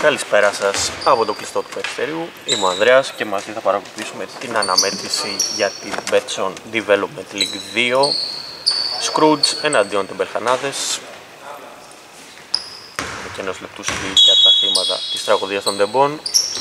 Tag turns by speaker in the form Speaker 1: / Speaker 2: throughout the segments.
Speaker 1: Καλησπέρα σας από το κλειστό του Περιστερίου. Είμαι ο Ανδρέας και μαζί θα παρακολουθήσουμε την αναμέτρηση για την Betson Development League 2 Scrooge εναντίον Τεμπελχανάδες. Με και ενός λεπτού για τα θύματα της τραγωδίας των Τεμπών.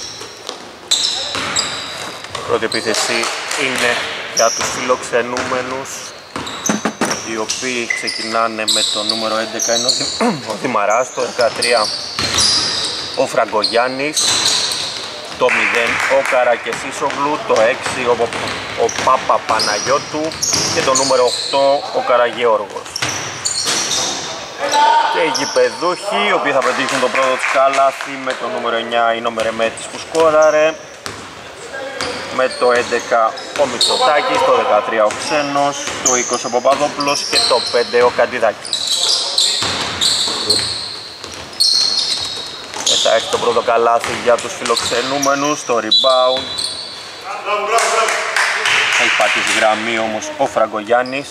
Speaker 1: Πρώτη επίθεση είναι για τους φιλοξενούμενους, οι οποίοι ξεκινάνε με το νούμερο 11 είναι ο Δημαράς, το 13 ο Φραγκογιάννης, το 0 ο Καρακεσίσογλου, το 6 ο Πάπα Παναγιώτου και το νούμερο 8 ο Καραγεώργος. Και οι γηπεδούχοι, οι οποίοι θα πετύχουν το πρώτο τους καλάθι, με το νούμερο 9 είναι ο Μερεμέτης που σκόραρε, με το 11 ο Μητσοτάκης, το 13 ο Ξένος, το 20 ο Παπαδόπουλος και το 5 ο Καντιδάκης. Μετά έχει το πρώτο καλάθι για τους φιλοξενούμενους, το rebound. Έχει πατήσει γραμμή όμως ο Φραγκογιάννης.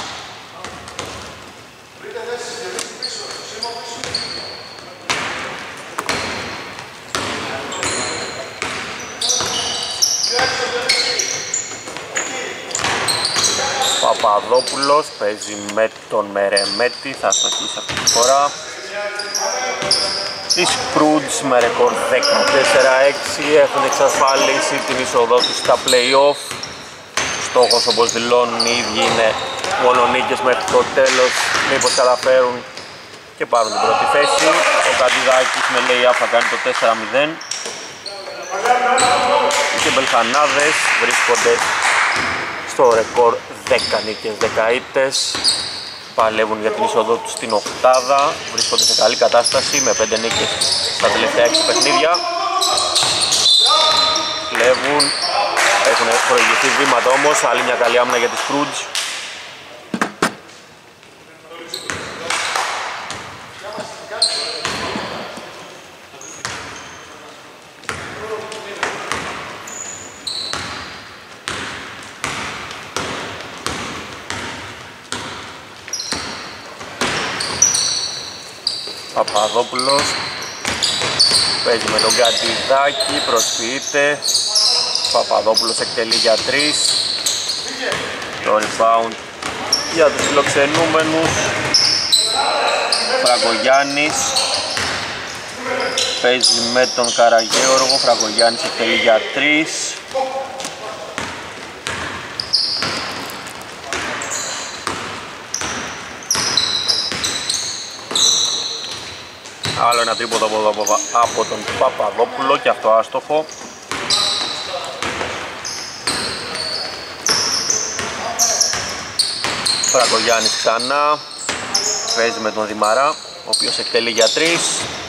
Speaker 1: Παπαδόπουλος παίζει με τον Μερεμέτη, θα στοχίσει αυτή τη φορά. Οι Scrooge με ρεκόρ 14-6 έχουν εξασφαλίσει την είσοδό τους στα play-off. Στόχος, όπως δηλώνουν οι ίδιοι, είναι μόνο νίκες μέχρι το τέλος, μήπως καταφέρουν και πάρουν την πρώτη θέση. Ο Καντιδάκης με lay-up θα κάνει το 4-0. Οι Τεμπελχανάδες βρίσκονται στο ρεκόρ 10 νίκες 10 ήττες. Παλεύουν για την είσοδό τους στην οκτάδα, βρίσκονται σε καλή κατάσταση με 5 νίκες στα τελευταία 6 παιχνίδια. Κλέβουν, έχουν προηγηθεί βήματα όμως, άλλη μια καλή άμυνα για τη Scrooge. Παπαδόπουλος παίζει με τον Καντιδάκη, προσποιείται. Παπαδόπουλος εκτελεί για 3. Το rebound για τους φιλοξενούμενους. Φραγκογιάννης παίζει με τον Καραγέωργο. Φραγκογιάννης εκτελεί για 3. Άλλο ένα τρίποντο από τον Παπαδόπουλο και αυτό άστοχο. Φραγκογιάννης ξανά. Παίζει με τον Δημαρά, ο οποίος εκτελεί για 3.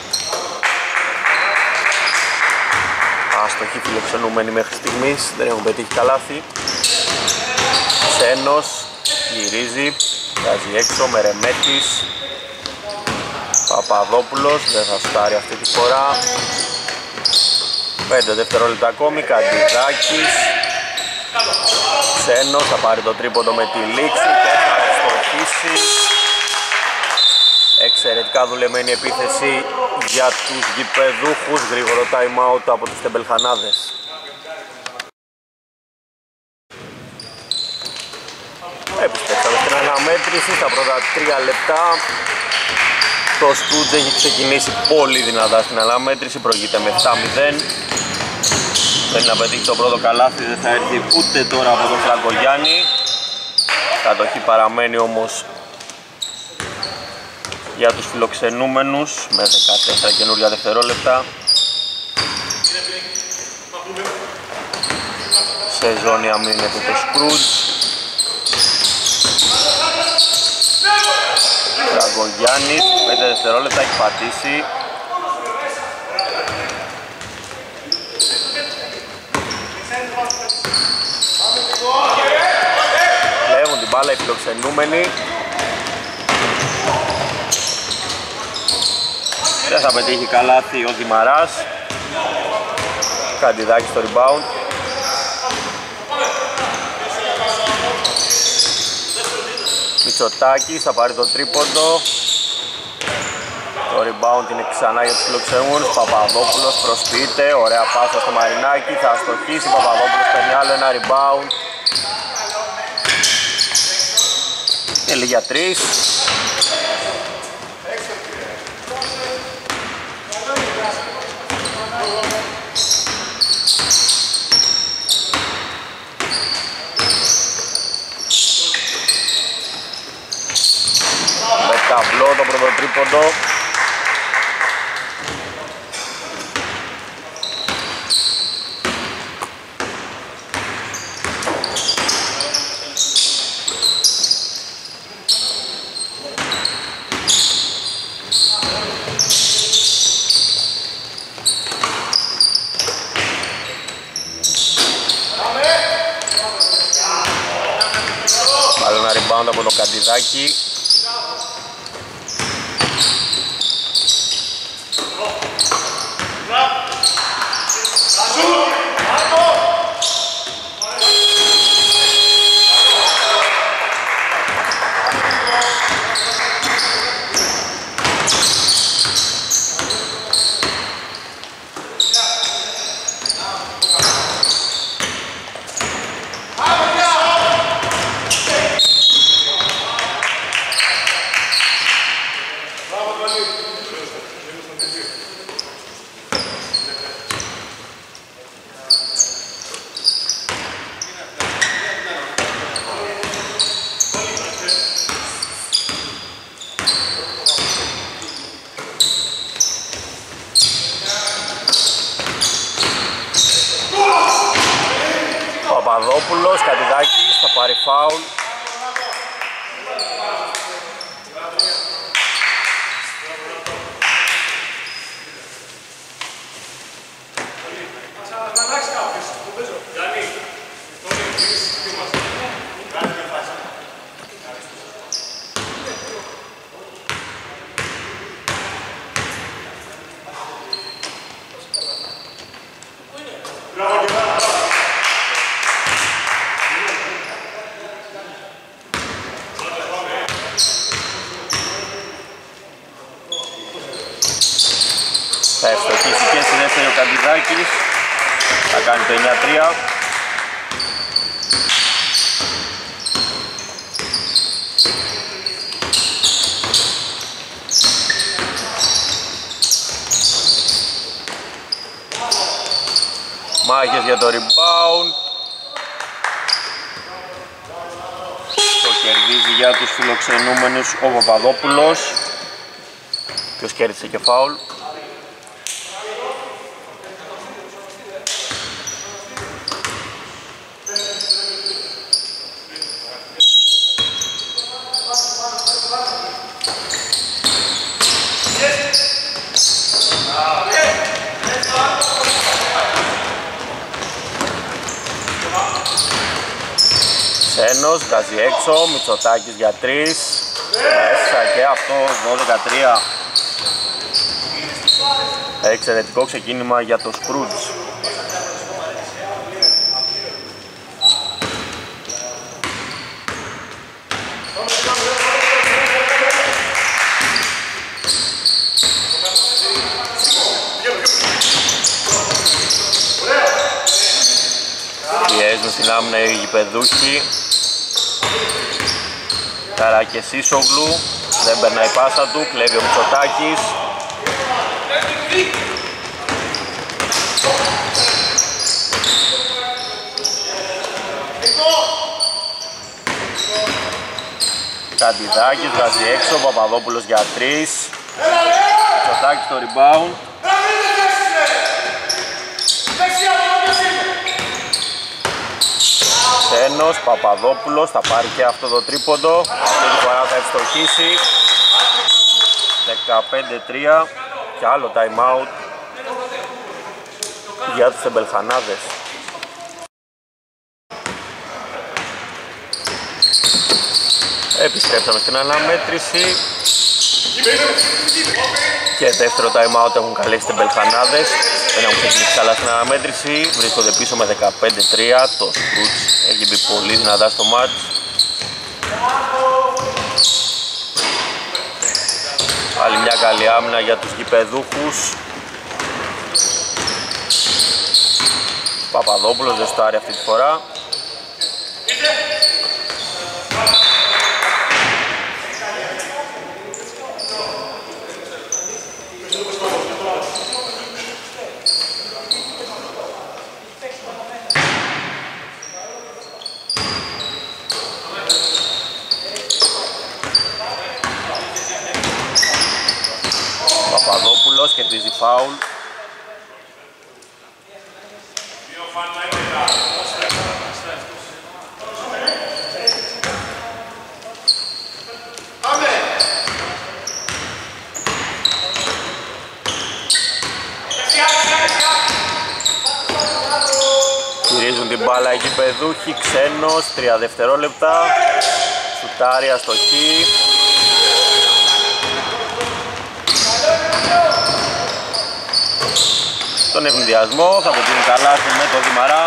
Speaker 1: Άστοχοι φιλοξενούμενοι μέχρι στιγμής, δεν έχουν πετύχει καλάθι. Ξένος γυρίζει, βγάζει έξω, Μερεμέτης. Παπαδόπουλος δεν θα στάρει αυτή τη φορά. 5 δευτερόλεπτα ακόμη. Καντιδάκης. Ξένος θα πάρει το τρίποντο με τη λήξη και θα στοχίσει. Εξαιρετικά δουλεμένη επίθεση για τους γηπεδούχους. Γρήγορο time out από τους Τεμπελχανάδες. Επιστρέψαμε στην αναμέτρηση στα πρώτα 3 λεπτά. Το Scrooge έχει ξεκινήσει πολύ δυνατά στην αναμέτρηση, προηγείται με 7-0. Θέλει να πετύχει το πρώτο καλάθι, δεν θα έρθει ούτε τώρα από τον Φραγκογιάννη. Κατοχή παραμένει όμως για τους φιλοξενούμενους με 14 καινούρια δευτερόλεπτα. Σε ζώνη αμήνεται το Scrooge. Φραγκογιάννης, 5 δευτερόλεπτα έχει πατήσει. Κλέβουν την μπάλα οι φιλοξενούμενοι. Δεν θα πετύχει καλάθι ο Δημαράς. Καντιδάκη στο rebound. Μητσοτάκης θα πάρει το τρίποντο. Το rebound είναι ξανά για τους φιλοξενούμενους. Παπαδόπουλος προσποιείται, ωραία πάσα στο Μαρινάκι, θα αστοχίσει. Παπαδόπουλος παίρνει άλλο ένα rebound. Θέλει για 3. Με ταμπλό το πρώτο τρίποντο. Άλλο ένα rebound από το Καντιδάκι. Παπαδόπουλος, Κατιδάκης, θα πάρει φάουλ. Θα ευστοχίσει και στη δεύτερη ο Καντιδάκης. Θα κάνει το 9-3. Μάχες για το rebound. Το κερδίζει για τους φιλοξενούμενους ο Παπαδόπουλος. Ποιος κέρδισε και φάουλ. Σένος βγάζει έξω, Μητσοτάκης για 3. Μέσα και αυτό, 12-3. Εξαιρετικό ξεκίνημα για το Σκρούτζ. Πιέζουν στην άμυνα οι γηπεδούχοι. Καρακεσίσογλου, δεν περνάει η πάσα του, κλέβει ο Μητσοτάκης. Καντιδάκης βγάζει έξω, Παπαδόπουλος για 3. Μητσοτάκης το rebound. Σένος, Παπαδόπουλος, θα πάρει και αυτό το τρίποντο. Αυτή τη φορά θα ευστοχίσει. 15-3 και άλλο time out για τους Εμπελχανάδες. Επιστρέψαμε στην αναμέτρηση και δεύτερο time out έχουν καλέσει οι Μπελχανάδες. Δεν έχουν ξεκινήσει καλά στην αναμέτρηση, βρίσκονται πίσω με 15-3. Το Σκρούτς έχει μπει πολύ δυνατά στο μάτς. Άλλη μια καλή άμυνα για τους γηπεδούχους. Παπαδόπουλος δεν στάρει αυτή τη φορά. Παπαδόπουλος κερδίζει φάουλ. Γυρίζουν την μπάλα οι γηπεδούχοι, Ξένος, 3 δευτερόλεπτα. Σουτάρει αστοχή. Στον ευνηδιασμό θα πετύχει καλάθι με το Δημαρά.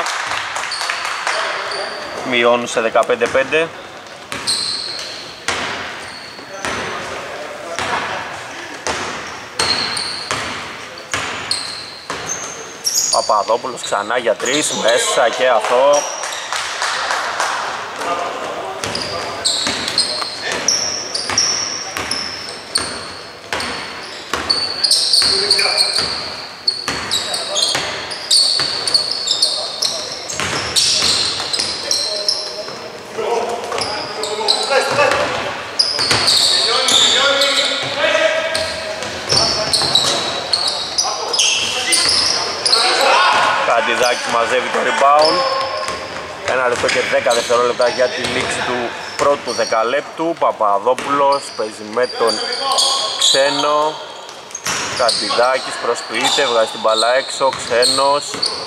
Speaker 1: Μειώνουν σε 15-5. Παπαδόπουλος ξανά για 3, μέσα και αυτό. Καντιδάκης μαζεύει το rebound. 1 λεπτό και 10 δευτερόλεπτα για τη λήξη του πρώτου δεκαλέπτου. Παπαδόπουλος παίζει με τον Ξένο. Καντιδάκης προσποιείται, βγάζει την μπάλα έξω. Ξένος.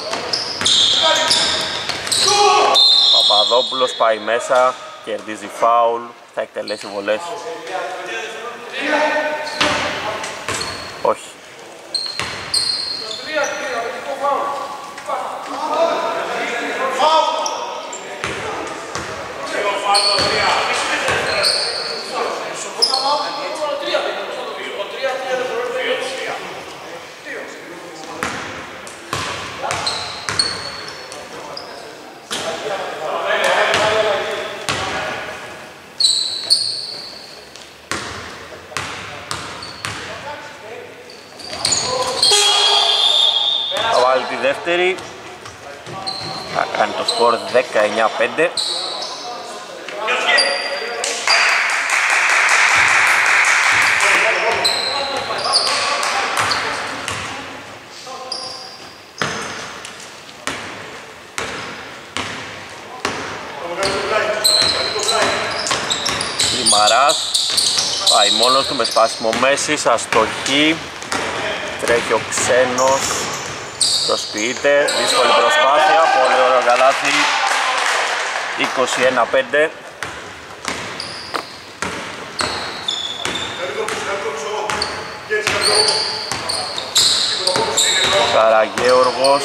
Speaker 1: Παπαδόπουλος πάει μέσα, κερδίζει φάουλ, θα εκτελέσει βολές. Όχι. Θα βάλει τη δεύτερη. Θα κάνει το σκορ 19-5. Δημαράς πάει μόνος του με σπάσιμο μέσης, αστοχή. Τρέχει ο Ξένος, προσποιείται, δύσκολη προσπάθεια, πολύ ωραίο καλάθι. 21-5. Καραγέωργος,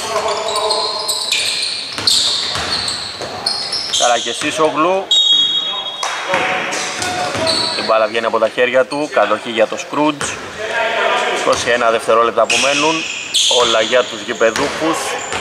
Speaker 1: Καρακεσίσογλου. Η μπάλα βγαίνει από τα χέρια του, κατοχή για το Σκρούτζ. 21 δευτερόλεπτα απομένουν, όλα για τους γηπεδούχους.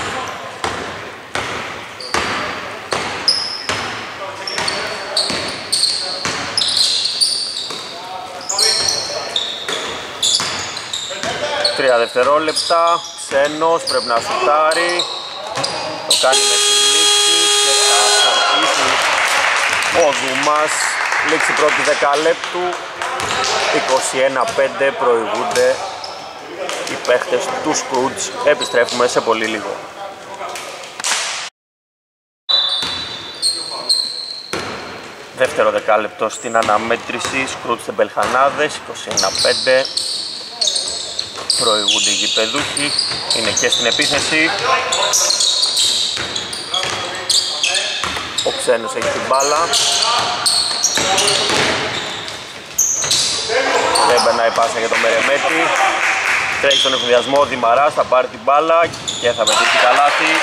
Speaker 1: Τρία δευτερόλεπτα, Ξένος πρέπει να σουτάρει. Το κάνει με τη λήξη και θα αρχίσει ο Δουμάς. Λήξη πρώτη δεκαλέπτου, 21-5 προηγούνται οι παίχτες του Σκρούτζ. Επιστρέφουμε σε πολύ λίγο. Δεύτερο δεκάλεπτο στην αναμέτρηση, Σκρούτζ Τεμπελχανάδες, 21-5. Προηγούνται οι γηπεδούχοι, είναι και στην επίθεση. Ο Ξένος έχει την μπάλα. Δεν περνάει πάσα για τον Μερεμέτη. Τρέχει στον εφηδιασμό ο Δημαράς, θα πάρει την μπάλα και θα πετύχει καλάθι.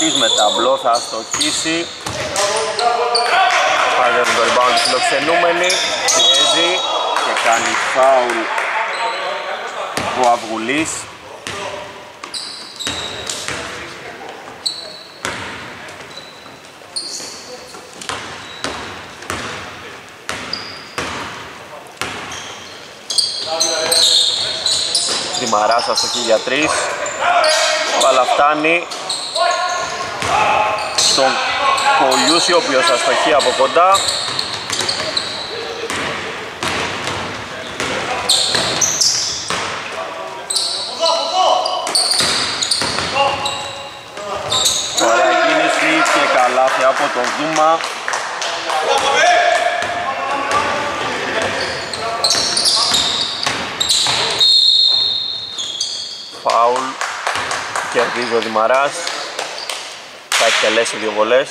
Speaker 1: Δημητράκης με ταμπλό θα αστοχίσει. Πάρε το rebound του φιλοξενούμενη, πιέζει και κάνει φάουλ ο Αυγουλής. Δημαράς αστοχή για 3. Μπάλα φτάνει στον Πολιούση, ο οποίος αστοχεί από κοντά. Ωραία κίνηση και καλάθι από τον Δούμα. Φάουλ, κερδίζει ο Δημαράς, θα εκτελέσει 2 βολές.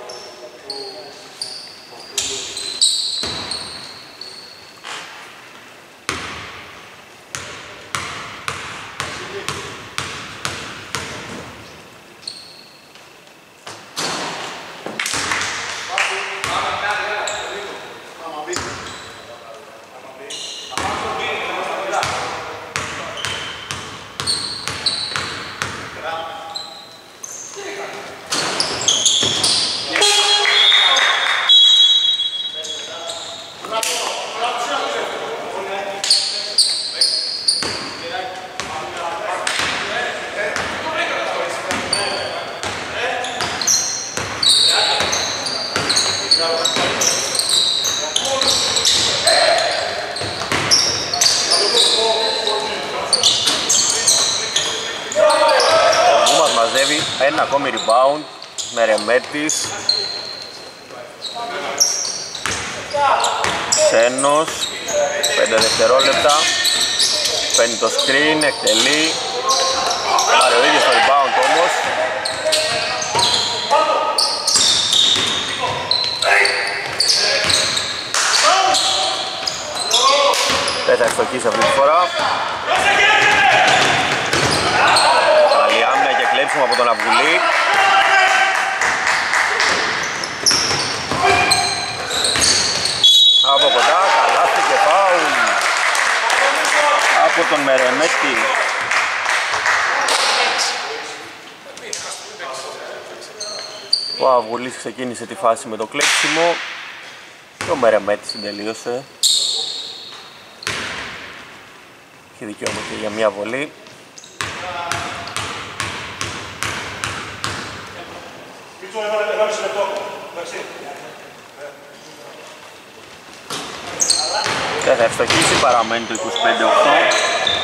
Speaker 1: Ένα ακόμη rebound με Ρεμέτης. Ξένος, 5 δευτερόλεπτα. Παίρνει το screen, εκτελεί. Πάρε ο ίδιος το rebound όμως. Δεν θα ευστοχίσει αυτή τη φορά. Καλή άμυνα και κλέψιμο από τον Αυγουλή. Από κοντά, καλάθι και φάουλ από τον Μερεμέτη. Ο Αυγουλής ξεκίνησε τη φάση με το κλέψιμο και ο Μερεμέτης συντελείωσε. Έχει δικαίωμα και για μια βολή. Δεν θα ευστοχίσει, παραμένει το 25-8.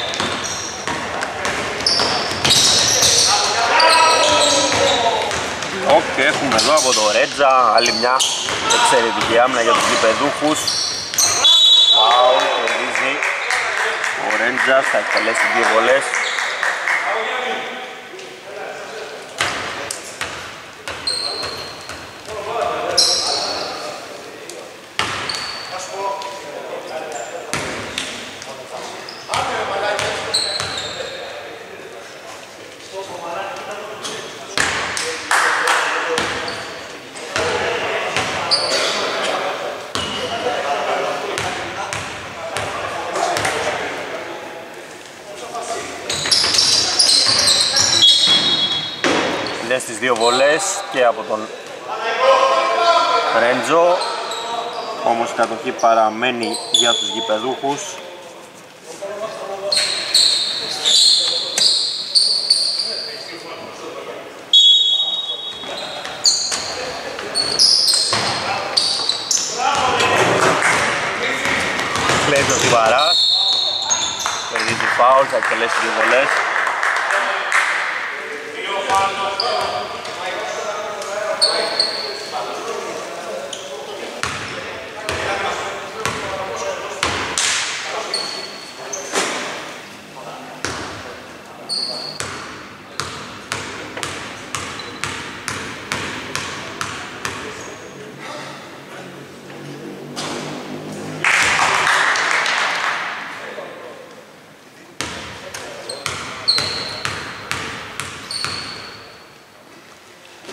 Speaker 1: Και έχουμε εδώ από το Ρέτζα άλλη μια εξαιρετική άμυνα για τους γηπεδούχους. Φάουλ, κερδίζει ο Ρέτζας, θα εκτελέσει 2 βολές. Στις 2 βολές και από τον Ρέντζο, όμως η κατοχή παραμένει για τους γηπεδούχους. Κλέβει ο Διβαράς, κερδίζει φάουλ, θα εκτελέσει 2 βολές.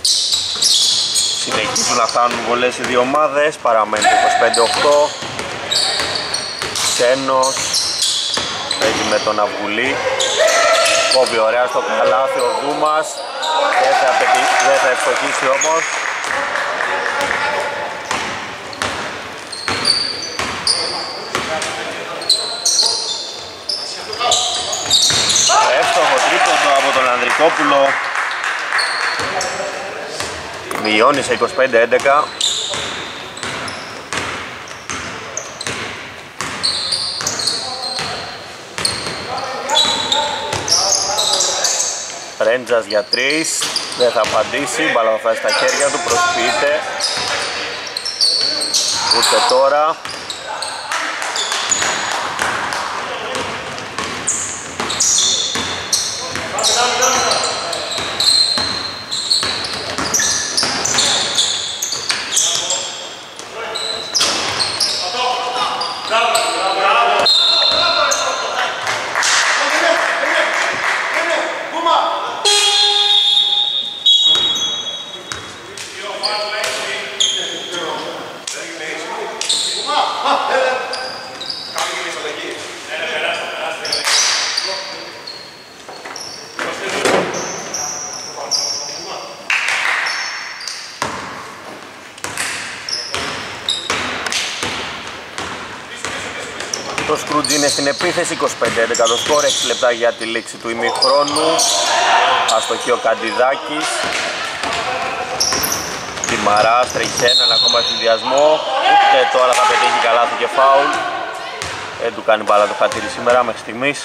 Speaker 1: Συνεχίζουν να φτάνουν βολές οι δύο ομάδες, παραμένει το 25-8. Ξένος παίζει με τον Αυγουλή, κόβει ωραία στο καλάθι ο Δούμας, δεν θα ευστοχίσει όμως. Εύστοχο τρίποντο από τον Ανδρικόπουλο, μειώνει σε 25-11. Ρέντζας για 3, δεν θα απαντήσει, μπάλα θα φτάσει στα χέρια του, προσποιείται. Ούτε τώρα. Το Σκρούτζ είναι στην επίθεση, 25-11 το σκορ, 6 λεπτά για τη λήξη του ημιχρόνου. Αστοχή ο Καντιδάκης. Τιμαράς τρέχει έναν ακόμα συνδυασμό, ούτε τώρα θα πετύχει καλάθι και φάουλ. Δεν του κάνει μπάλα το χατήρι σήμερα μέχρι στιγμής.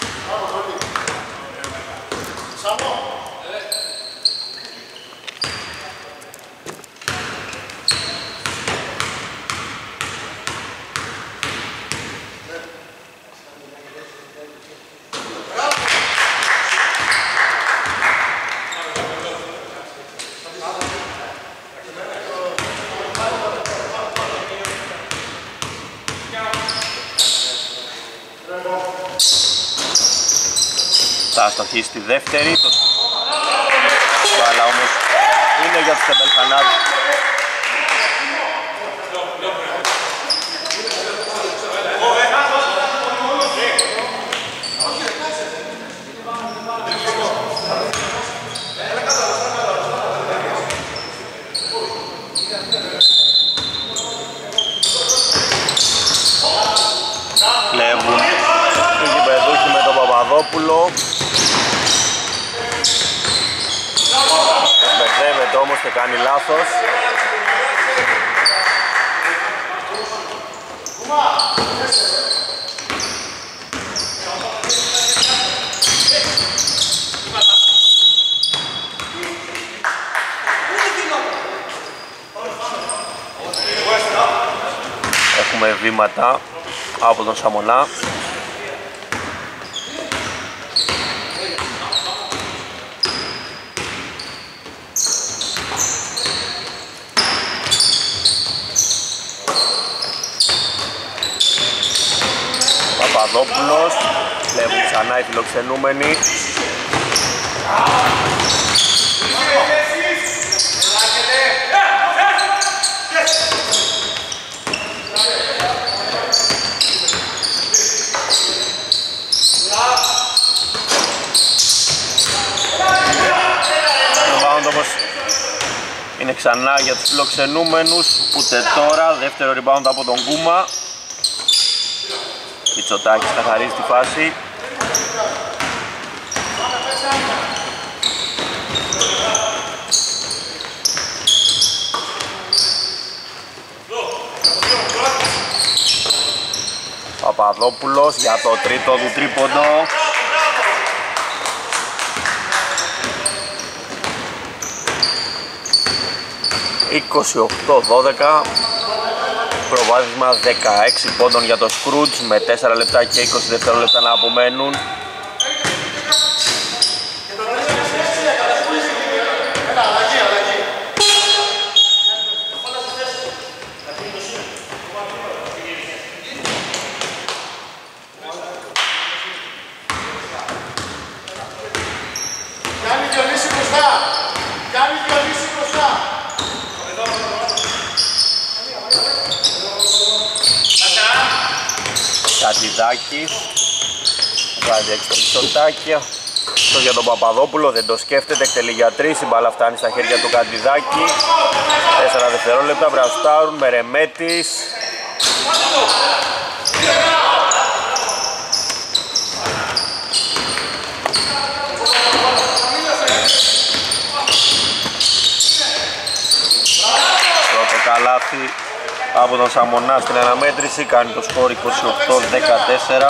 Speaker 1: Θα αστοχεί στη δεύτερη, μπάλα όμως είναι για τους Τεμπελχανάδες. Κλέβουν οι γηπεδούχοι με τον Παπαδόπουλο. Μπερδεύεται όμως και κάνει λάθος. Έχουμε βήματα από τον Σαμονά. Παπαδόπουλος, βλέπουν ξανά οι φιλοξενούμενοι. Rebound όμως είναι ξανά για τους φιλοξενούμενους, ούτε τώρα. Δεύτερο rebound από τον Κούμα. Πιτσοτάκης καθαρίζει τη φάση. Παπαδόπουλος για το τρίτο του τρίποντο. «28-12». Προβάδισμα 16 πόντων για το Σκρούτζ με 4 λεπτά και 20 δευτερόλεπτα να απομένουν.
Speaker 2: Γιάννη Διονύση μπροστά! Γιάννη Διονύση μπροστά!
Speaker 1: Κατιδάκης βάζει έξω το Μητσοτάκη. Αυτό για τον Παπαδόπουλο, δεν το σκέφτεται, εκτελεί για 3, η μπάλα φτάνει στα χέρια του Κατιδάκη. 4 δευτερόλεπτα, μπραστάρουν, Μερεμέτης. Πρώτο καλάθι από τον Σαμονά στην αναμέτρηση, κάνει το σκορ 28-14.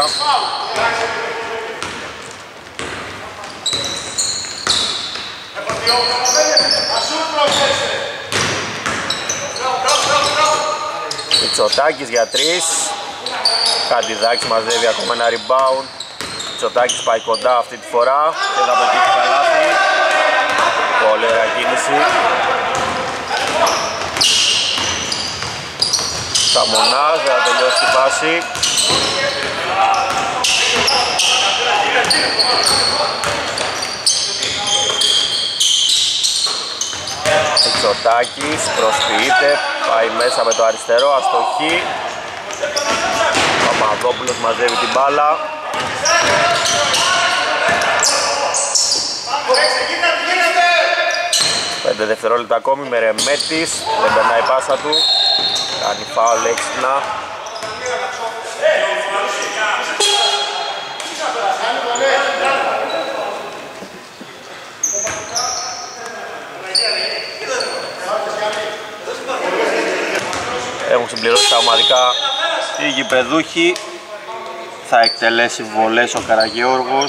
Speaker 1: Μητσοτάκης για 3. Καντιδάκης μαζεύει ακόμα ένα rebound. Μητσοτάκης πάει κοντά αυτή τη φορά και θα πετύχει καλάθι. Πολύ ωραία κίνηση. Σαμονάς για να τελειώσει την πάση. Μητσοτάκης προσποιείται, πάει μέσα με το αριστερό, αστοχή. Παπαδόπουλος μαζεύει την μπάλα. Πέντε δευτερόλεπτα ακόμη, Μερεμέτης, δεν περνάει η πάσα του. Κάνει φάουλ έξυπνα. Έχουν συμπληρώσει τα ομαδικά οι γηπεδούχοι. Θα εκτελέσει βολές ο Καραγεώργος.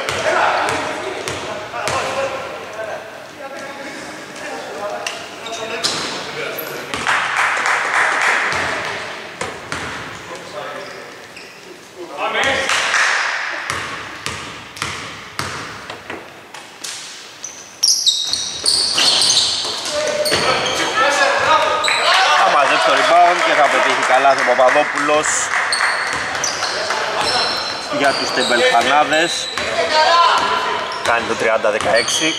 Speaker 1: Καλάθι ο Παπαδόπουλος για τους τεμπελχανάδες. Κάνει το 30-16.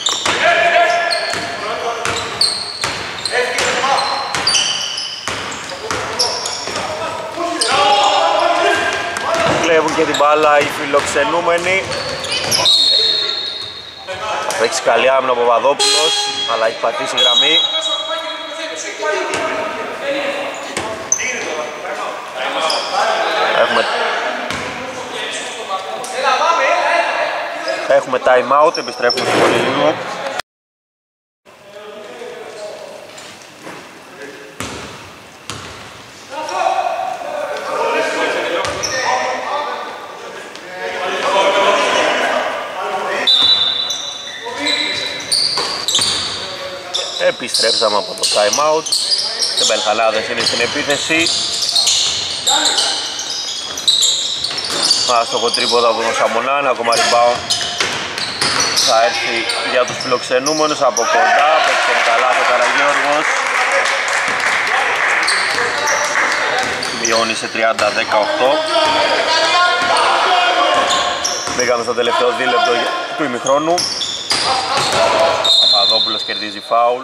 Speaker 1: Κλέβουν και την μπάλα οι φιλοξενούμενοι. Έχει καλή άμυνα ο Παπαδόπουλος, αλλά έχει πατήσει γραμμή. Έχουμε time out, επιστρέφουμε πολύ λίγο. Επιστρέψαμε από το time out. Οι Μπελχανάδες είναι στην επίθεση. Άστοχο τρίποδα από τον Σαμονά, ένα ακόμα rebound. Θα έρθει για τους φιλοξενούμενους από κοντά, παίξει καλά το Καραγεώργος. Μειώνει σε 30-18. Μπήκαμε στο τελευταίο δίλεπτο του ημιχρόνου. Παπαδόπουλος κερδίζει φάουλ.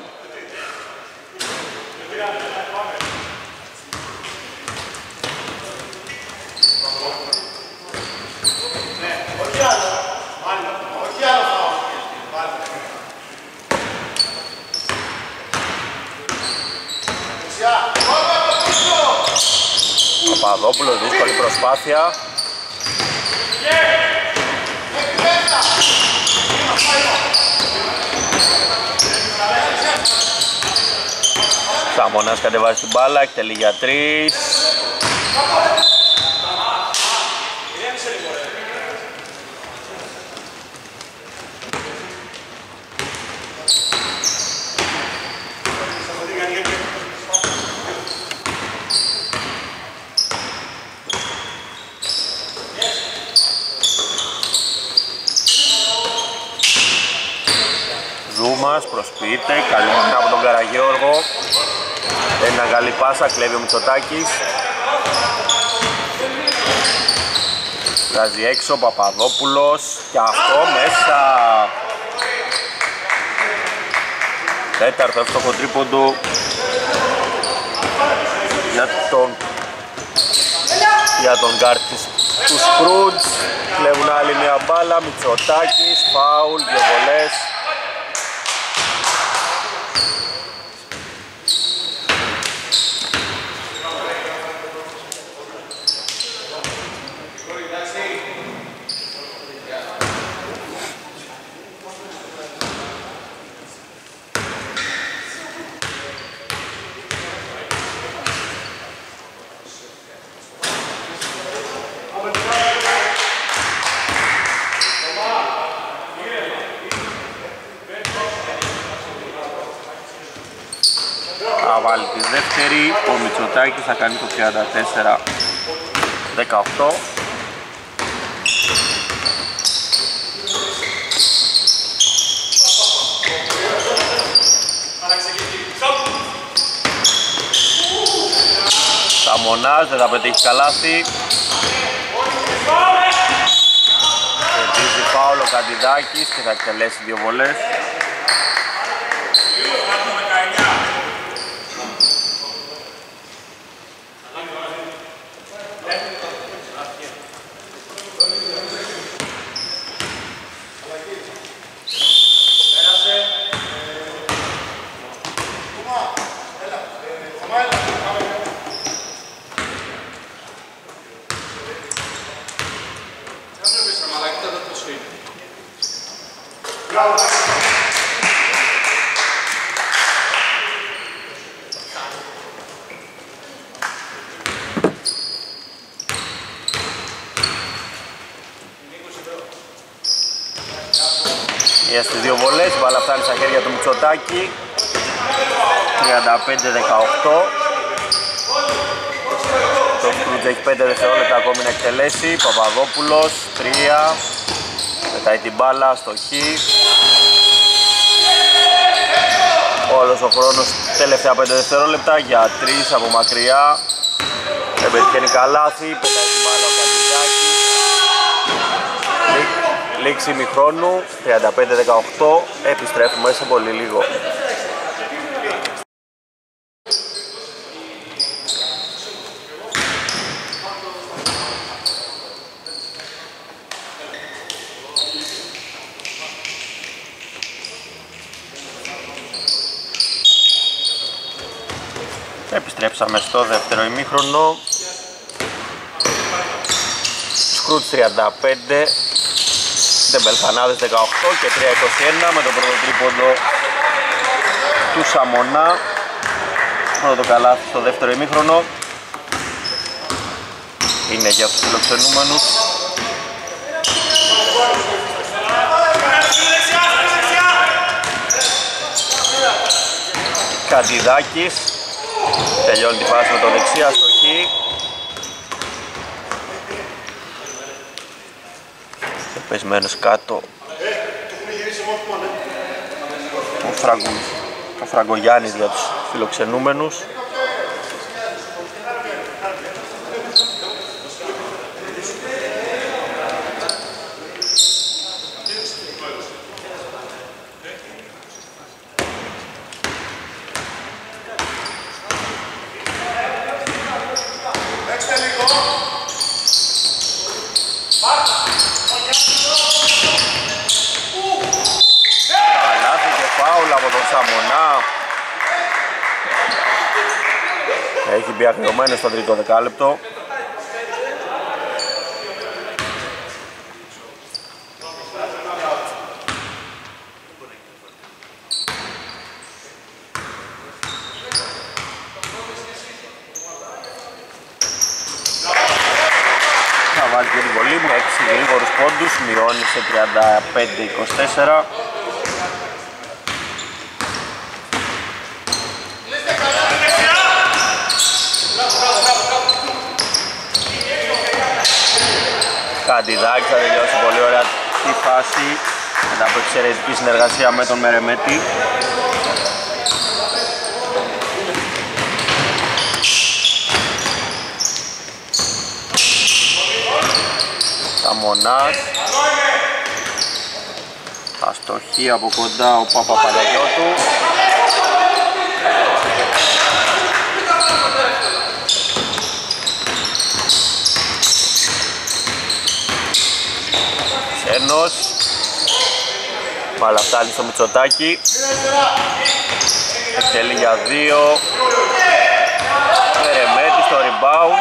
Speaker 1: Παπαδόπουλος, δύσκολη προσπάθεια. Σαμονάς κατεβάζει την μπάλα, εκτελεί για 3. Προσποιείται, καλή μάχη από τον Καραγεώργο. Ένα καλή πάσα, κλέβει ο Μητσοτάκης. Βγάζει έξω ο Παπαδόπουλος και αυτό μέσα. Τέταρτο εύστοχο τρίποντο για τον γκάρτ του Σκρούτζ. Κλέβουν άλλη μια μπάλα, Μητσοτάκης, φάουλ, δύο βολές. Θα βάλει τη δεύτερη, ο Μητσοτάκης θα κάνει το 34-18. Σαμονάς δεν θα πετύχει καλάθι. Κερδίζει φάουλ ο Καντιδάκης και θα εκτελέσει δύο βολές. Στις δύο βολές, η μπάλα φτάνει στα χέρια του Μητσοτάκη. 35-18. Το Σκρούτζ έχει 5 δευτερόλεπτα ακόμη να εκτελέσει. Παπαδόπουλος, 3. Πετάει την μπάλα στο χ. Όλος ο χρόνος, τελευταία 5 δευτερόλεπτα για 3 από μακριά. Δεν πετυχαίνει καλάθι, πετάει την μπάλα ο Καντιδάκης. Λήξη ημιχρόνου, 35-18, επιστρέφουμε σε πολύ λίγο. Επιστρέψαμε στο δεύτερο ημίχρονο. Σκρούτς 35, Ντεμπελφανάδες 18 και 3-21 με τον πρώτο τρίποντο του Σαμονά. Πρώτο καλάθι στο δεύτερο ημίχρονο είναι για τους φιλοξενούμενους. Καντιδάκης τελειώνει τη φάση με το δεξιά στο χ. Πεσμένος κάτω ο Φραγκογιάννης για τους φιλοξενούμενους. Έχει μπει αγριωμένος στο τρίτο δεκάλεπτο. Θα βάλει και την βολή με 6 γρήγορους πόντους, μειώνει σε 35-24. Καντιδάκης θα τελειώσει πολύ ωραία τη φάση μετά από εξαιρετική συνεργασία με τον Μερεμέτη. Σαμονάς, αστοχή από κοντά ο Παπαπαλαγιώτου. Μπάλα φτάνει στο Μητσοτάκη. Εκτελεί για 2. Μερεμέτη στο rebound.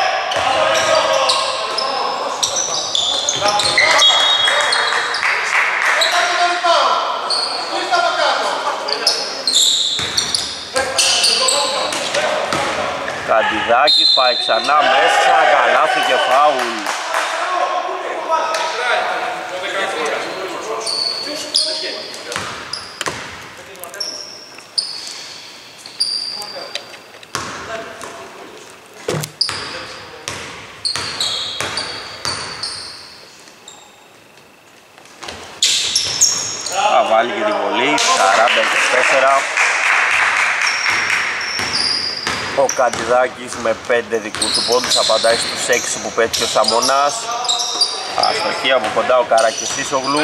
Speaker 1: Καντιδάκης πάει ξανά μέσα, καλάθι και φάουλ. Θα βάλει και την βολή, 40-24. Ο Καντιδάκης με 5 δικούς του πόντους απαντάει στους 6 που πέτυχε ο Σαμονάς. Αστοχή από κοντά ο Καρακεσίσογλου.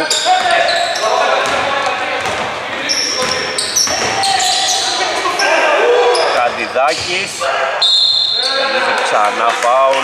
Speaker 1: Καντιδάκης τελίζει ξανά φάουλ.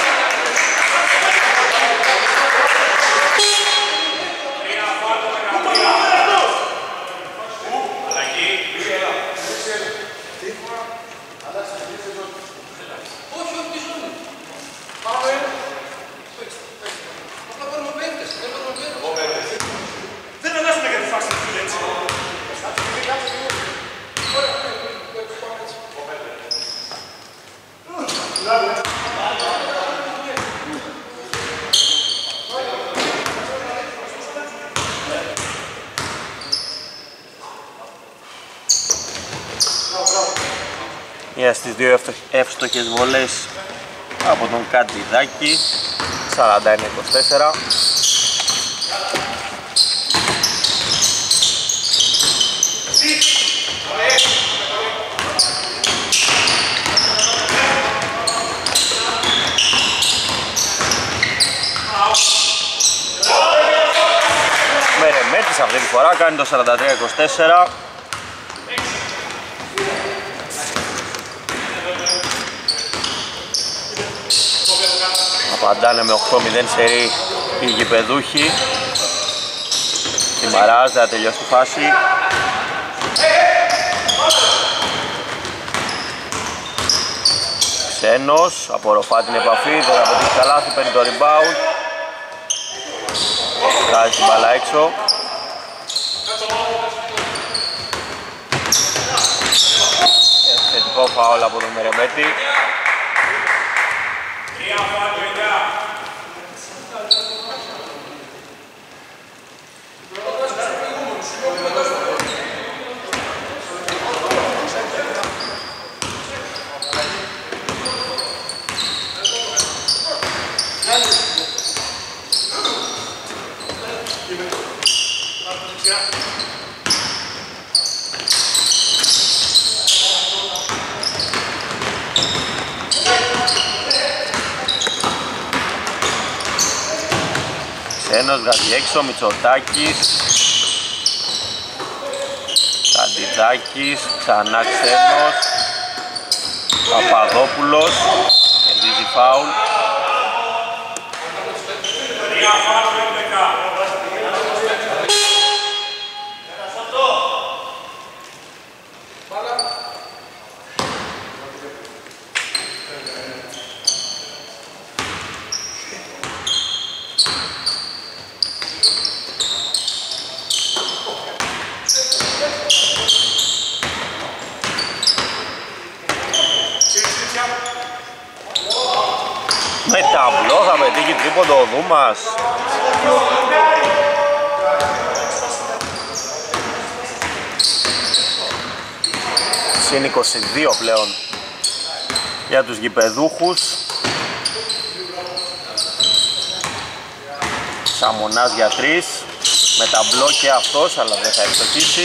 Speaker 1: Στις δύο εύστοχες βολές από τον Καντιδάκη, 41-24. Μερεμέτης αυτή τη φορά κάνει το 43-24. Απαντάνε με 8-0 σερί οι γηπεδούχοι. Η Μαράζ θα τελειώσει τη φάση. Ξένος, απορροφά την επαφή, δεν θα πετύχει καλάθι, παίρνει το rebound. Βγάζει την μπάλα έξω. Θετικό φάουλ από τον Μερεμέτη. Ξένος βγάζει έξω, Μητσοτάκης, Καντιδάκης, ξανά Ξένος, Παπαδόπουλος, κερδίζει φάουλ. Με ταμπλό θα πετύχει τρίποντο ο Δούμας. Συν 22 πλέον για τους γηπεδούχους. Σαμονάς για 3. Με ταμπλό και αυτός, αλλά δεν θα ευστοχίσει.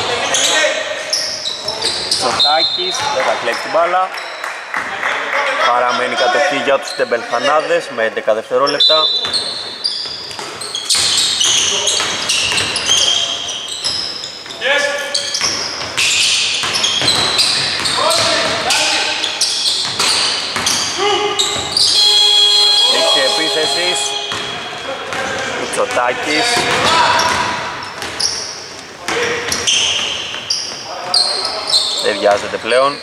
Speaker 1: Τσοτάκης, δεν θα κλέψει την μπάλα. Παραμένει κατοχή για τους τεμπελφανάδες με 11 δευτερόλεπτα. Λήξη επίθεσης. Μητσοτάκης. Δεν βιάζεται πλέον.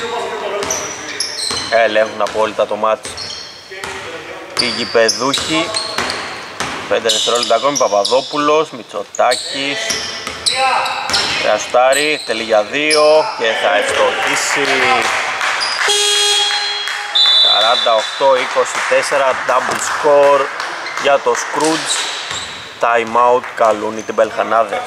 Speaker 1: Ελέγχουν απόλυτα το μάτς οι γηπεδούχοι. 5 δευτερόλεπτα ακόμη. Παπαδόπουλος, Μητσοτάκης, Ρεαστάρη, εκτελεί για 2 και θα ευστοχίσει. 48-24, double score για το Scrooge. Time out καλούν οι τυμπελχανάδες.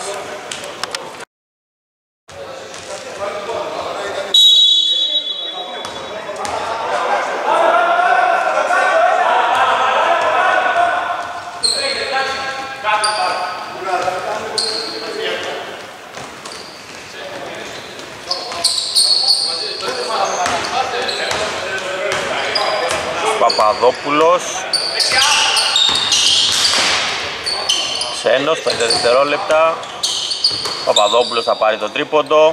Speaker 1: Παπαδόπουλος, Ξένος, 5 δευτερόλεπτα. Παπαδόπουλος θα πάρει το τρίποντο.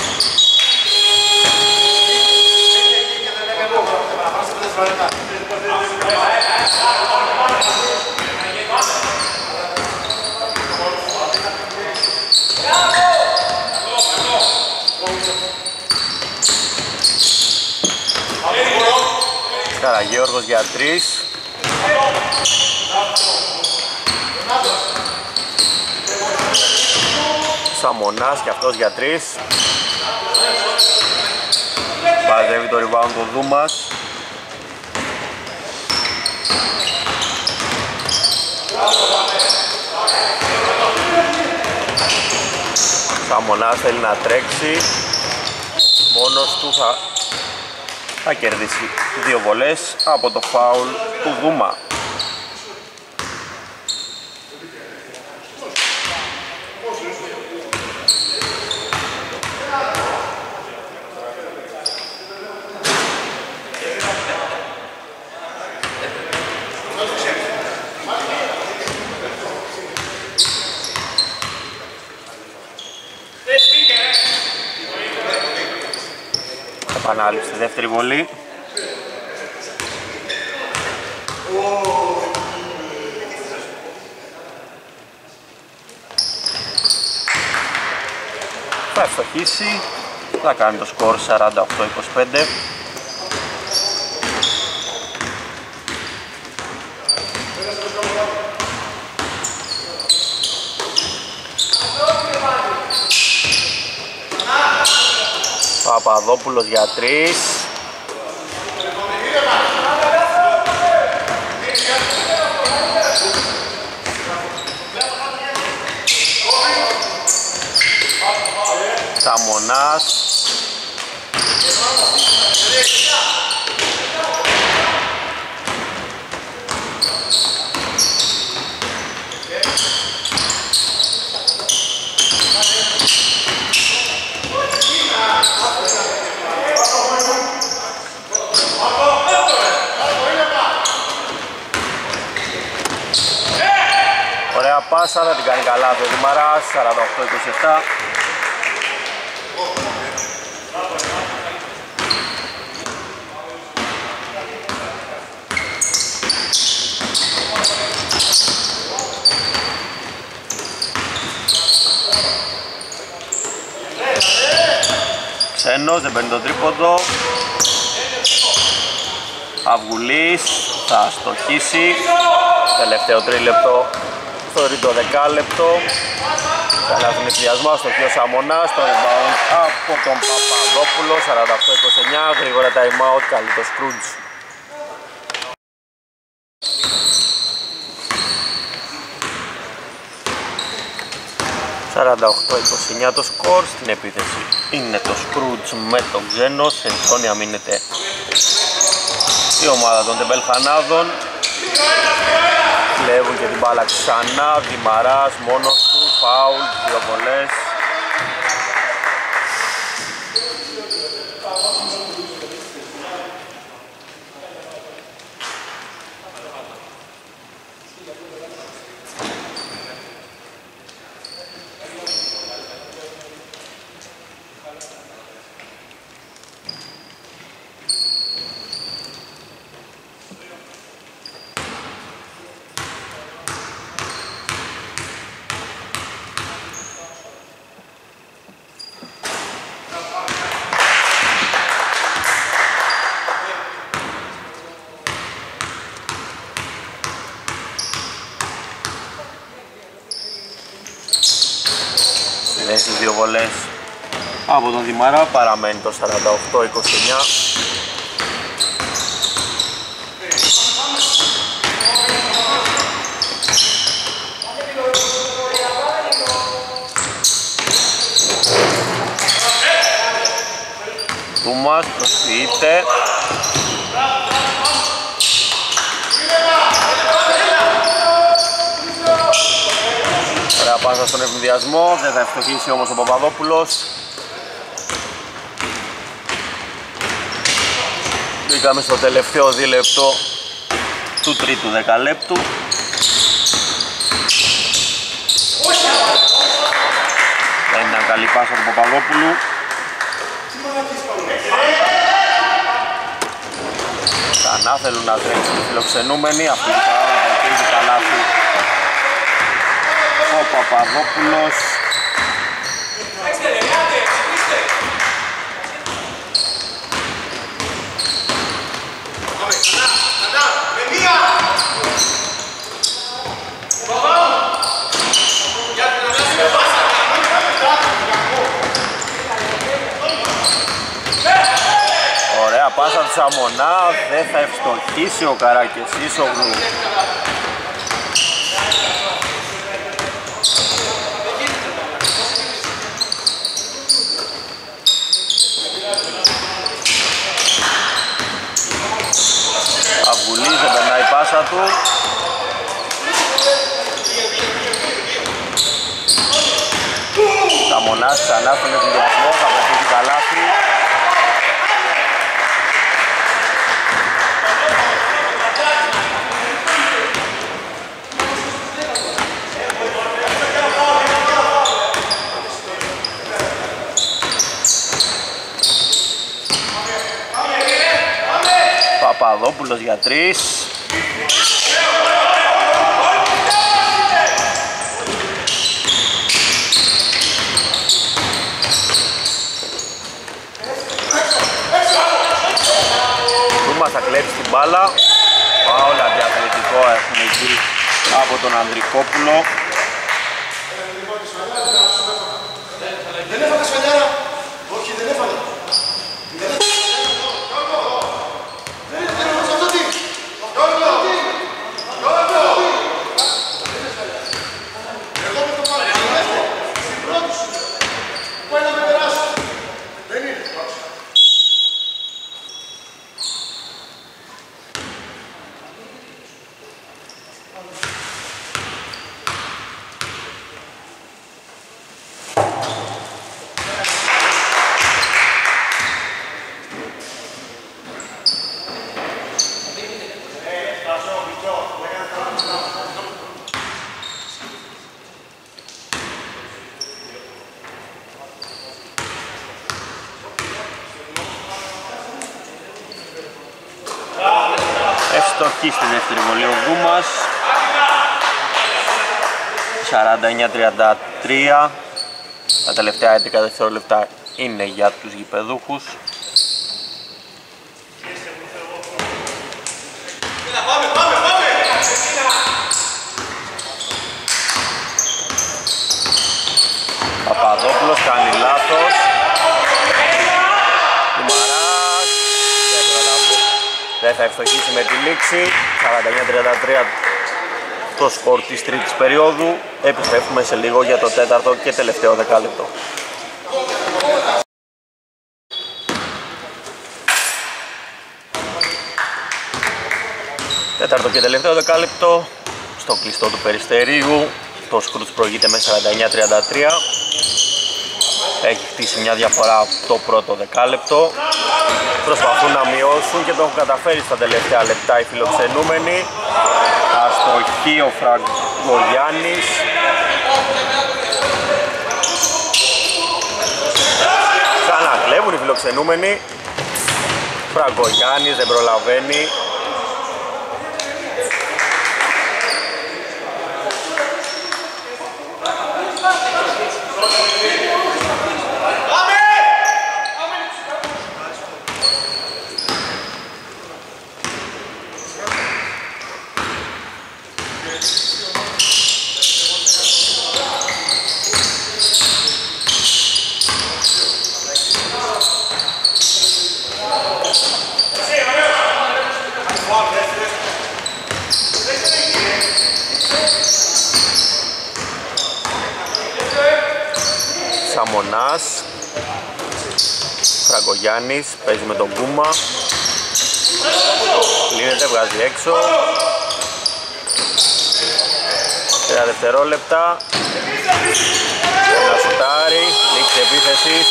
Speaker 1: Καραγιώργος για 3. Σαμονάς και αυτός για 3. Μαζεύει το rebound του Δούμας. Σαμονάς θέλει να τρέξει. Μόνος του θα κερδίσει 2 βολές από το φάουλ του Δούμα. Επανάληψη στη δεύτερη βολή. Θα ευστοχίσει, θα κάνει το σκορ 48-25. Παπαδόπουλος για 3. Σαμονάς. Ωραία πάσα, θα την κάνει καλά το Δημαράς, 48-27. Ξένος, δεν παίρνει το τρίποντο. Αυγουλής θα στοχίσει. Τελευταίο τρίλεπτο στο τρίτο δεκάλεπτο. Καλάθουν ευνηδιασμό, αστοχεί ο Σαμονάς. Το rebound από τον Παπαδόπουλο. 48-29, γρήγορα time out, καλεί το Scrooge. ...48-29 το σκορ, στην επίθεση είναι το Scrooge με τον Ξένο, σε ζώνη αμήνεται η ομάδα των τεμπελχανάδων. Κλέβουν και την μπάλα ξανά, Δημαράς μόνος του, φάουλ, 2 βολές. αυτές τις δύο βολές από τον Δημαρά, παραμένει το 48-29. Τούμας προσποιείται. Ωραία πάσα στον ευνηδιασμό, δεν θα ευστοχίσει όμως ο Παπαδόπουλος. Μπήκαμε στο τελευταίο δίλεπτο του τρίτου δεκαλέπτου. Δεν ήταν καλή πάσα του Παπαδόπουλου. Ξανά θέλουν να τρέξουν οι φιλοξενούμενοι, αυτή τη φορά θα ελπίζει καλάθι ο Παπαδόπουλος. Ωραία πάσα του Σαμονά, δεν θα ευστοχίσει ο Καρακεσίσογλου. Αυγουλής, δεν περνάει η πάσα του. Σαμονάς ξανά στον ευνηδιασμό, θα πετύχει καλάθι. Παπαδόπουλος για 3. Τούμας θα κλέψει την μπάλα. Φάουλ αντιαθλητικό έχουμε εκεί από τον Ανδρικόπουλο. Δεν έφαγα σφαλιάρα. Όχι, δεν έφαγα. Ευστοχή στη δεύτερη βολή ο Δούμας. 49-33. Τα τελευταία 11 δευτερόλεπτα είναι για τους γηπεδούχους. Παπαδόπουλος κάνει λάθος. Δημαράς δεν θα ευστοχίσει με τη λήξη. 49-33 το σκορ της τρίτης περίοδου. Επιστρέφουμε σε λίγο για το τέταρτο και τελευταίο δεκάλεπτο. Τέταρτο και τελευταίο δεκάλεπτο στο κλειστό του Περιστερίου. Το Σκρούτς προηγείται με 49-33. Έχει χτίσει μια διαφορά το πρώτο δεκάλεπτο. Προσπαθούν να μειώσουν και το έχουν καταφέρει στα τελευταία λεπτά οι φιλοξενούμενοι. Αστοχή ο Φραγκογιάννης. Ξανακλέβουν οι φιλοξενούμενοι. Φραγκογιάννης δεν προλαβαίνει. Σαμονάς. Φραγκογιάννης παίζει με τον Κούμα. Λύνεται, βγάζει έξω. 3 δευτερόλεπτα. Ένα σουτάρι, λήξη επίθεσης.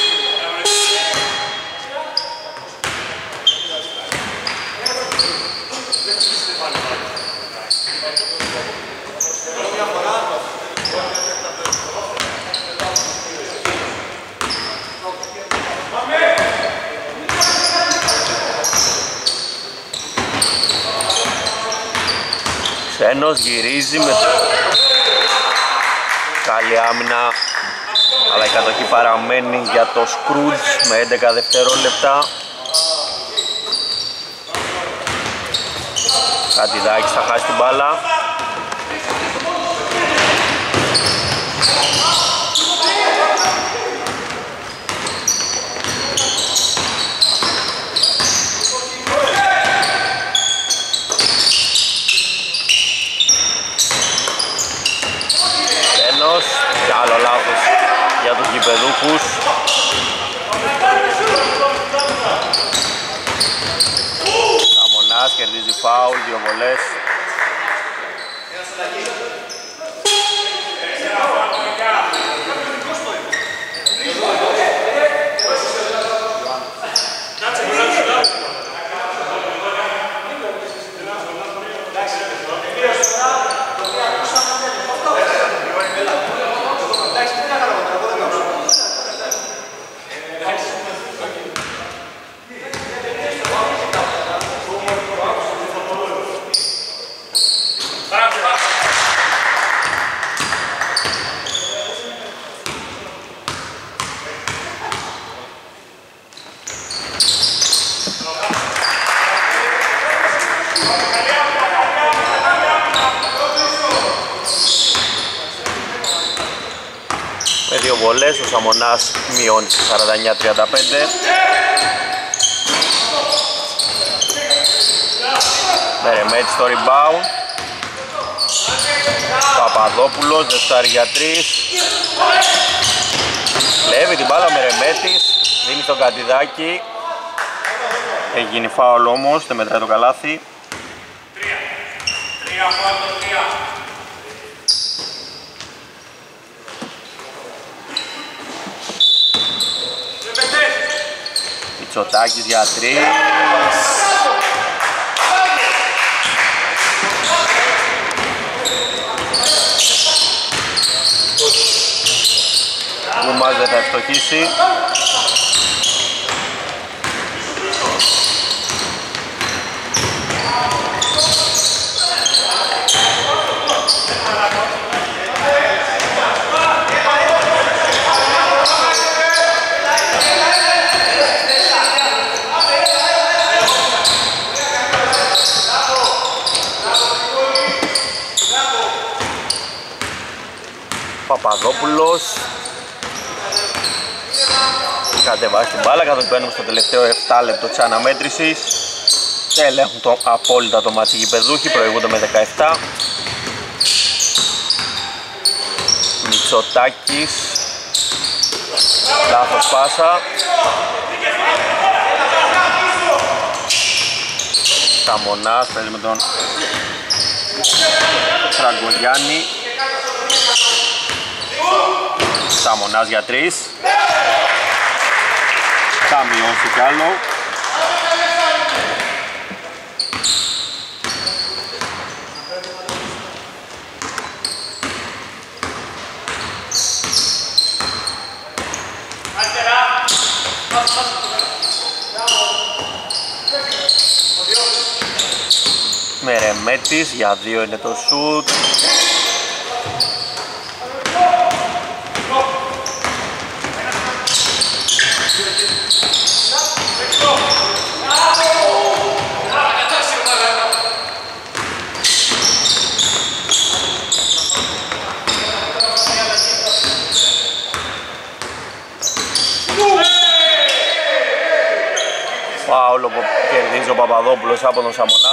Speaker 1: Ξένος γυρίζει με καλή άμυνα, αλλά η κατοχή παραμένει για το Σκρούτζ με 11 δευτερόλεπτα. Κατιδάκης θα χάσει την μπάλα. Και άλλο λάθος για τους γηπεδούχους. Σαμονάς κερδίζει φάουλ, 2 βολές. Με 2 βολές ο Σαμονάς μειώνει 49-35. Μερεμέτης στο rebound. Παπαδόπουλος, δεστάρι για 3. Κλέβει την μπάλα ο Μερεμέτης, δίνει στον Κατιδάκη. Έχει γίνει φάουλ όμως, δεν μετράει το καλάθι. Μητσοτάκης για 3. Γκουμάς δεν θα ευστοχίσει. Παπαδόπουλος κατεβάζει την μπάλα, καθώς μπαίνουμε στο τελευταίο 7 λεπτό της αναμέτρησης. Ελέγχουν απόλυτα το μάτσι γηπεδούχοι, προηγούνται με 17. Μητσοτάκης, λάθος πάσα. Σαμονάς παίζει με τον Φραγκογιάννη. Σαμονάς για 3. Θα μειώσει κι άλλο. Μερεμέτης για 2 είναι το σουτ. Φάουλ που κερδίζει ο Παπαδόπουλος από τον Σαμονά.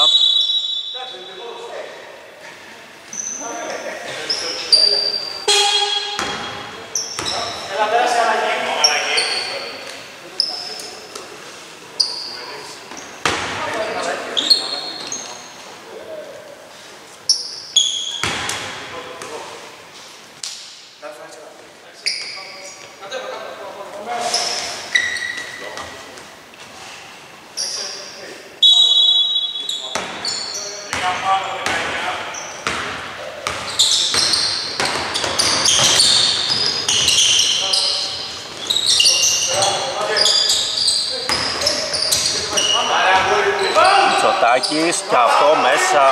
Speaker 1: Μιωτάκης και αυτό μέσα.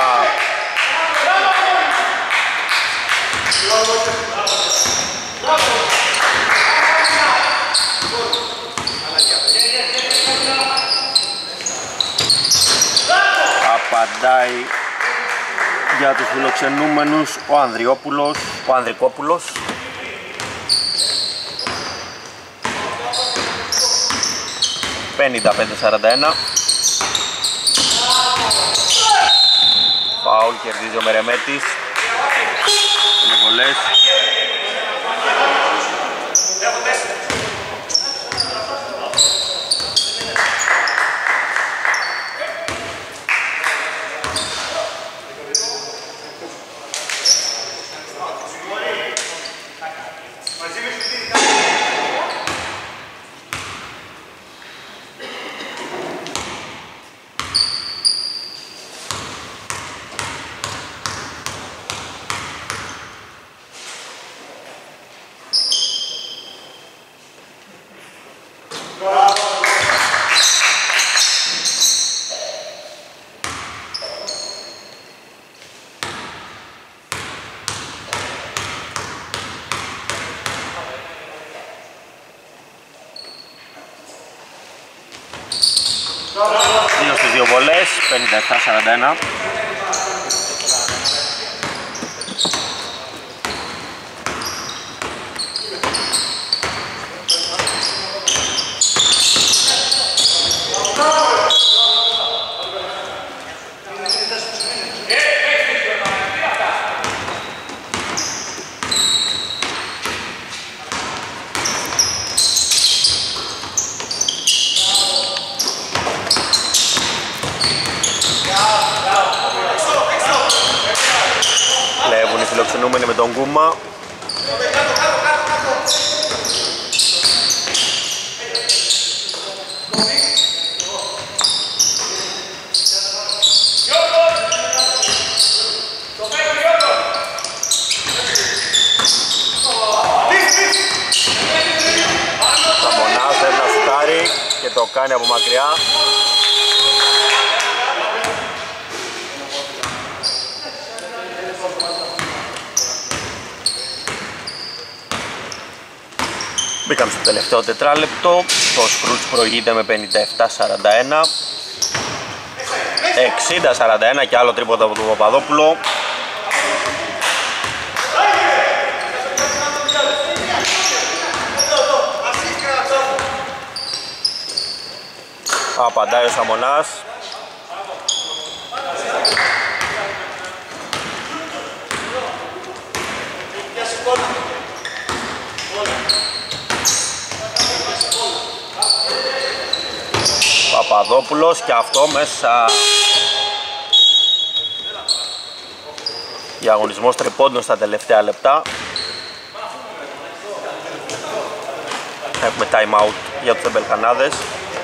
Speaker 1: Απαντάει για τους φιλοξενούμενους ο Ανδρικόπουλος. 55-41. Φάουλ, κερδίζει ο Μερεμέτης. Είναι βολές. Δύο στις δύο βολές, 57-41. Φιλοξενούμενοι με τον Κούμα. Σαμπονάς θέλει να σουτάρει και το κάνει από μακριά. Μπήκαμε στο τελευταίο τετράλεπτο, το Σκρούτς προηγείται με 57-41. 60-41 και άλλο τρίποντο από τον Παπαδόπουλο. Απαντάει ο Σαμονάς. Παπαδόπουλος και αυτό μέσα. Διαγωνισμός τριπώντων στα τελευταία λεπτά. Έχουμε time out για τους Εμπελχανάδες.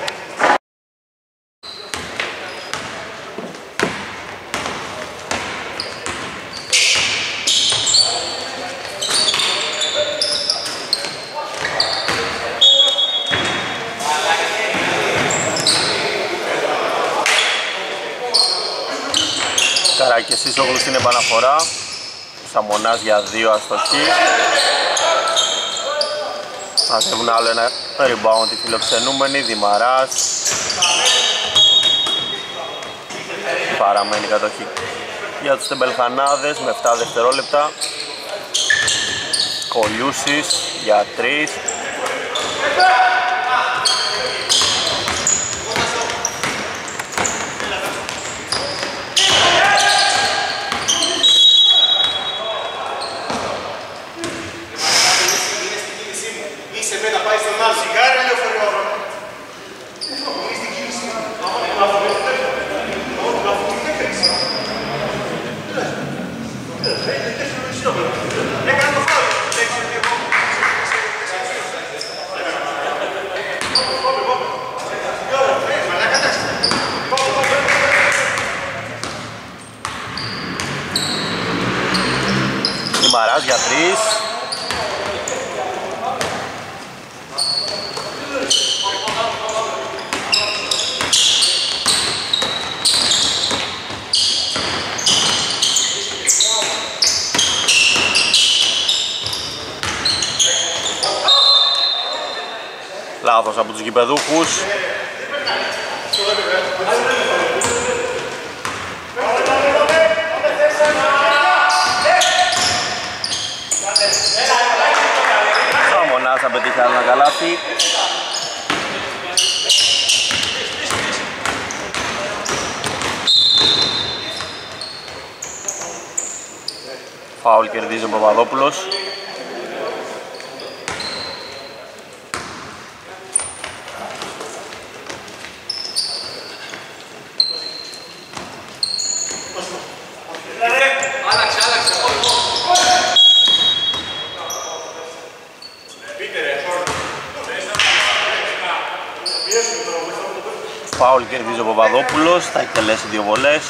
Speaker 1: Καράκης Ισόγλους στην επαναφορά. Σαμονάς για 2 αστοχή. Μαζεύουν άλλο ένα rebound οι φιλοξενούμενοι. Δημαράς. Παραμένει κατοχή για τους Τεμπελχανάδες με 7 δευτερόλεπτα. Κολιούσης για 3. Μαράς για 3. Λάθος από τους γηπεδούχους. Σαμονάς θα πετύχει ένα καλάθι. Φάουλ κερδίζει ο Παπαδόπουλος. Φάουλ κερδίζει ο Παπαδόπουλος, θα εκτελέσει 2 βολές.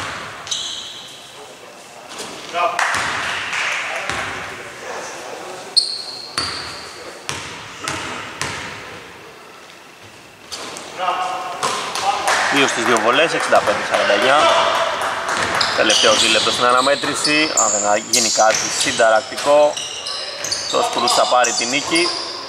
Speaker 1: Δύο στις 2 βολές, 65-49. Τελευταίο δίλεπτο στην αναμέτρηση. Αν δεν γίνει κάτι συνταρακτικό, το Σκρούτς θα πάρει την νίκη.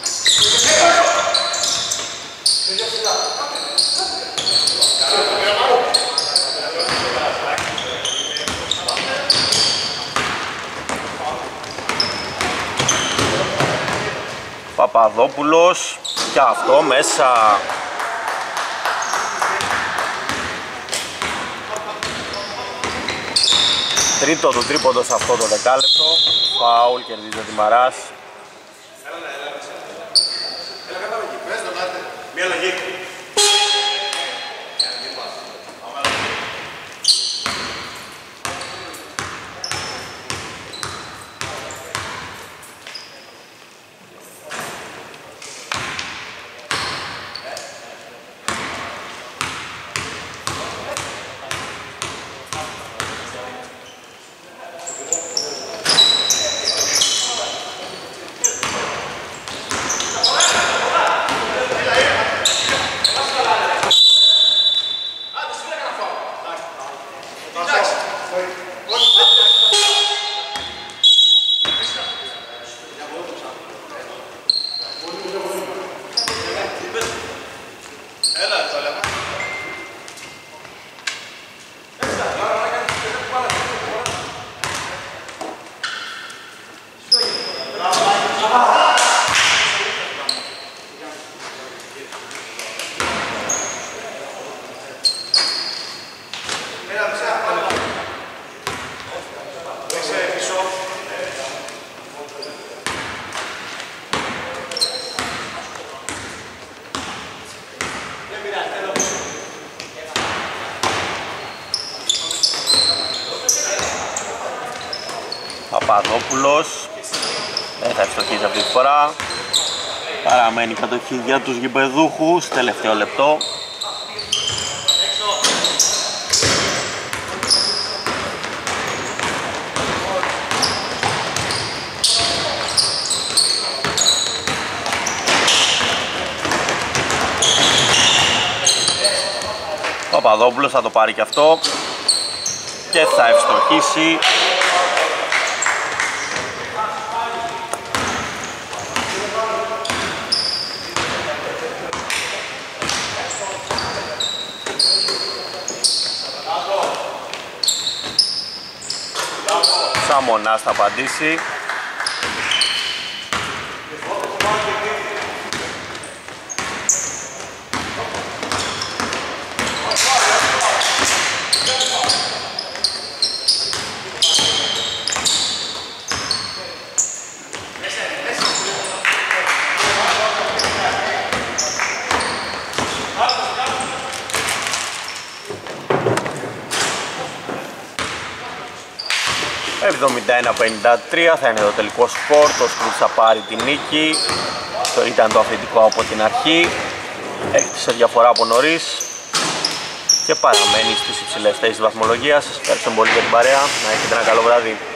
Speaker 1: Παπαδόπουλος και αυτό μέσα. Τρίτο του τρίποντο σε αυτό το δεκάλεπτο. Φάουλ κερδίζει ο Δημαράς. Παπαδόπουλος δεν θα ευστοχίσει αυτή τη φορά. Παραμένει η κατοχή για τους γηπεδούχους. Τελευταίο λεπτό. Παπαδόπουλος θα το πάρει και αυτό και θα ευστοχίσει. Σαμονάς θα απαντήσει. «71-53» θα είναι το τελικό σκορ. Το Σκρούτς θα πάρει τη νίκη. Ήταν το αφεντικό από την αρχή. Έκτισε διαφορά από νωρίς και παραμένει στις υψηλές θέσεις της βαθμολογίας. Ευχαριστώ πολύ για την παρέα. Να έχετε ένα καλό βράδυ.